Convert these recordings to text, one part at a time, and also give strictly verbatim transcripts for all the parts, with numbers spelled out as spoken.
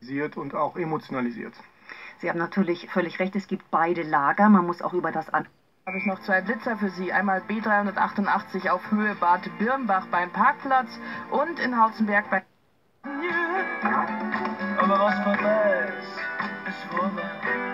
Und auch emotionalisiert. Sie haben natürlich völlig recht, es gibt beide Lager, man muss auch über das an... Habe ich noch zwei Blitzer für Sie, einmal B dreihundertachtundachtzig auf Höhe Bad Birnbach beim Parkplatz und in Hauzenberg bei... Aber was vorbei ist, ist vorbei.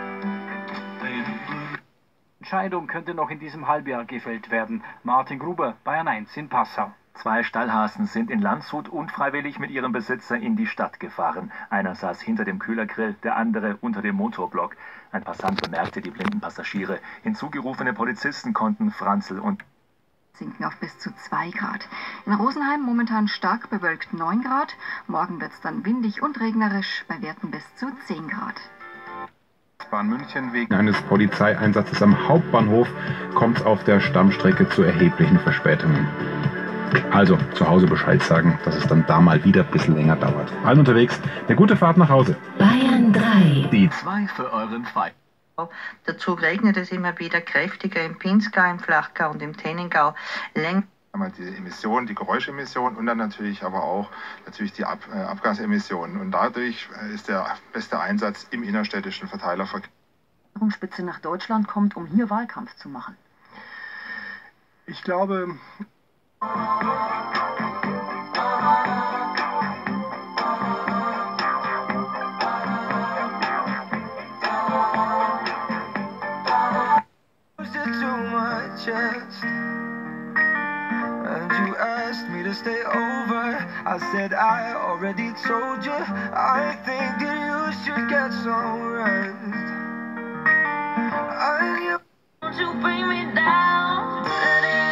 Entscheidung könnte noch in diesem Halbjahr gefällt werden. Martin Gruber, Bayern eins in Passau. Zwei Stallhasen sind in Landshut unfreiwillig mit ihrem Besitzer in die Stadt gefahren. Einer saß hinter dem Kühlergrill, der andere unter dem Motorblock. Ein Passant bemerkte die blinden Passagiere. Hinzugerufene Polizisten konnten Franzl und sinken auf bis zu zwei Grad. In Rosenheim momentan stark bewölkt neun Grad. Morgen wird es dann windig und regnerisch bei Werten bis zu zehn Grad. Bahn München wegen eines Polizeieinsatzes am Hauptbahnhof kommt es auf der Stammstrecke zu erheblichen Verspätungen. Also zu Hause Bescheid sagen, dass es dann da mal wieder ein bisschen länger dauert. Allen unterwegs, eine gute Fahrt nach Hause. Bayern drei. Die zwei für euren Fight. Dazu regnet es immer wieder kräftiger im Pinzgau, im Flachgau und im Tennengau. Läng Einmal die Emissionen, die Geräuschemissionen und dann natürlich aber auch natürlich die Ab äh, Abgasemissionen. Und dadurch äh, ist der beste Einsatz im innerstädtischen Verteilerverkehr. Die Spitze nach Deutschland kommt, um hier Wahlkampf zu machen. Ich glaube... And you asked me to stay over. I said I already told you. I think that you should get some rest. I knew you bring me down today.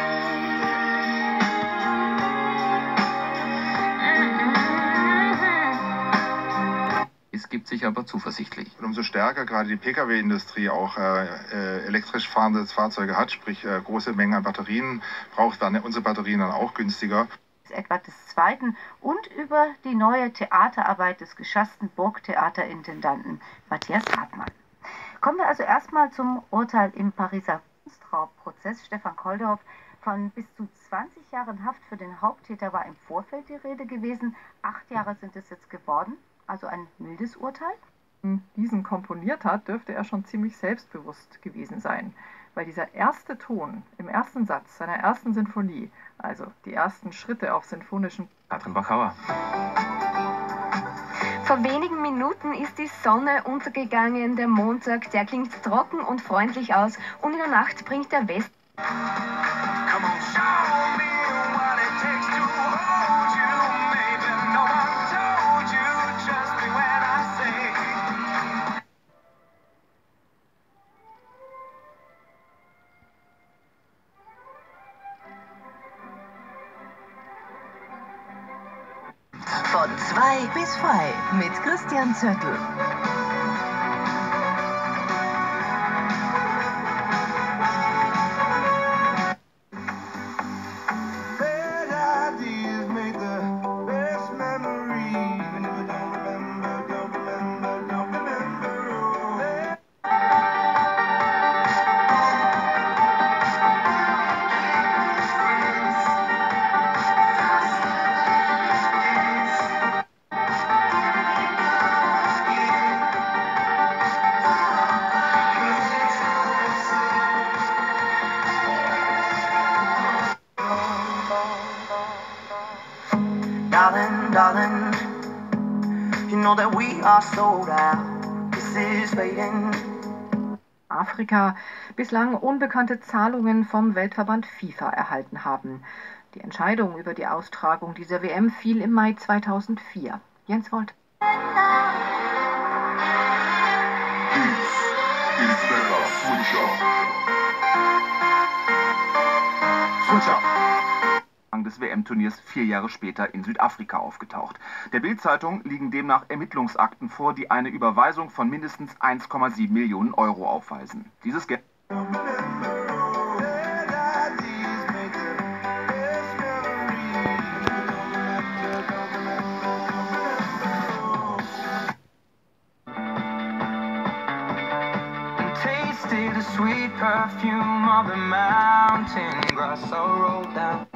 Es gibt sich aber zuversichtlich. Und umso stärker gerade die Pkw-Industrie auch äh, äh, elektrisch fahrende Fahrzeuge hat, sprich äh, große Mengen an Batterien braucht, dann unsere Batterien dann auch günstiger. Etwa des Zweiten und über die neue Theaterarbeit des geschassten Burgtheaterintendanten Matthias Hartmann. Kommen wir also erstmal zum Urteil im Pariser Kunstraubprozess. Stefan Kolldorf, von bis zu zwanzig Jahren Haft für den Haupttäter war im Vorfeld die Rede gewesen. Acht Jahre sind es jetzt geworden. Also ein mildes Urteil? Diesen komponiert hat, dürfte er schon ziemlich selbstbewusst gewesen sein. Weil dieser erste Ton im ersten Satz seiner ersten Sinfonie, also die ersten Schritte auf sinfonischen... Katrin Bachauer. Vor wenigen Minuten ist die Sonne untergegangen. Der Montag, der klingt trocken und freundlich aus. Und in der Nacht bringt der West... Von zwei bis frei mit Christian Zöttl. Darling, darling, you know that we are sold out. This is fading. Afrika bislang unbekannte Zahlungen vom Weltverband FIFA erhalten haben. Die Entscheidung über die Austragung dieser W M fiel im Mai zweitausendvier. Jens Wolt. Des W M-Turniers vier Jahre später in Südafrika aufgetaucht. Der Bild-Zeitung liegen demnach Ermittlungsakten vor, die eine Überweisung von mindestens eins Komma sieben Millionen Euro aufweisen. Dieses Geld Tasted the sweet perfume of the mountain grass I rolled down.